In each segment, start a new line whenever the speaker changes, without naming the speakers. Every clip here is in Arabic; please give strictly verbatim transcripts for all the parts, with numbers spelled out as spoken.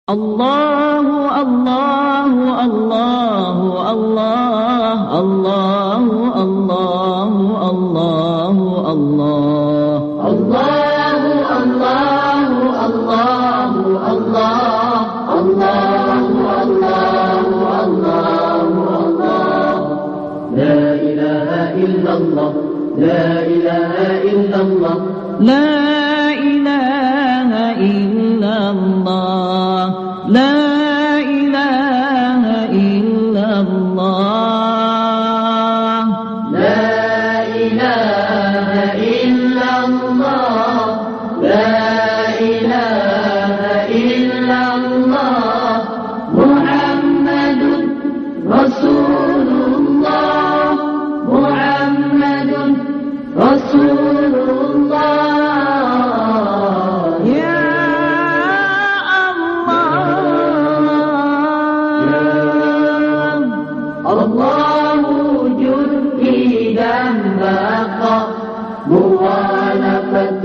الله الله الله الله الله الله الله الله الله الله الله الله الله الله الله لا إله إلا الله لا إله إلا الله لا إله إلا الله لا إله إلا الله لا إله إلا الله لا إله إلا الله محمد رسول الله محمد رسول الله الله جديدا بقى مخالفة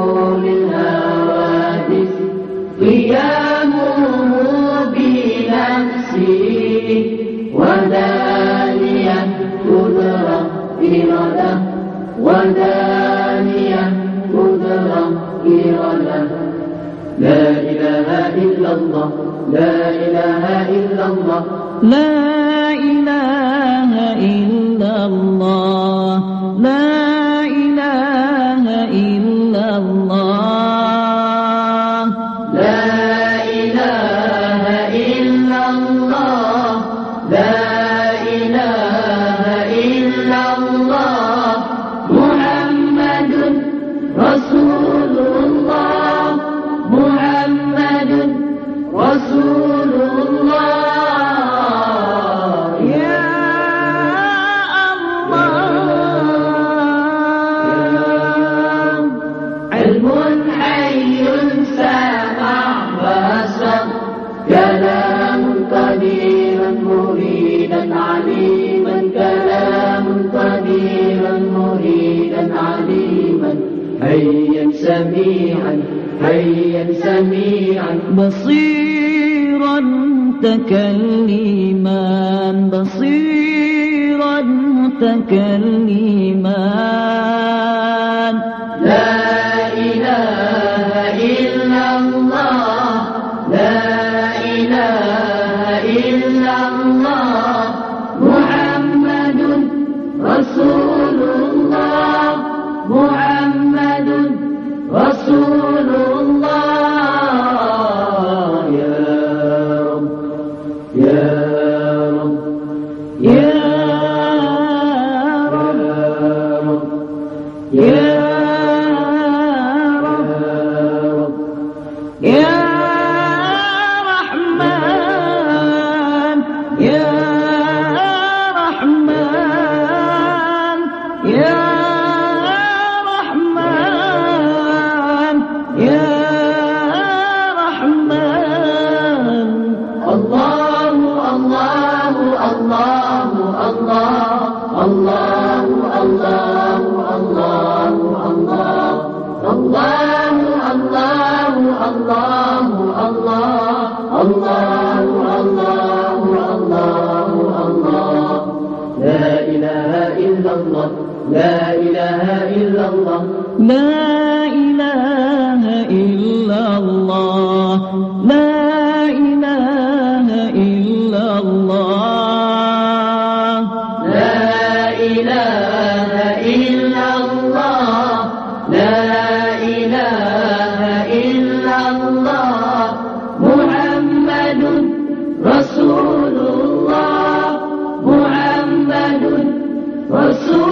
للحوادث قيامه بنفسه ودانيا قدرة إرادة ودانيا قدرة إرادة لا إله إلا الله لا إله إلا الله لا إله إلا الله لا إله إلا الله لا إله إلا الله لا إله إلا الله محمد رسول الله محمد رسول الله علم حي سامع بصر كلام قديرا مريدا عليما كلام قديرا مريدا عليما حيا سميعا حيا سميعا بصيرا متكلما بصيرا متكلما لا إله إلا الله لا إله إلا الله محمد رسول الله محمد رسول الله يا رب يا رب يا رب يا يا رحمن يا رحمن يا رحمن يا رحمن الله الله الله الله الله الله الله الله الله الله الله الله الله الله الله الله لا إله إلا الله لا إله إلا الله لا إله إلا الله لا إله إلا الله لا إله إلا الله لا إله إلا الله محمد رسول الله محمد رسول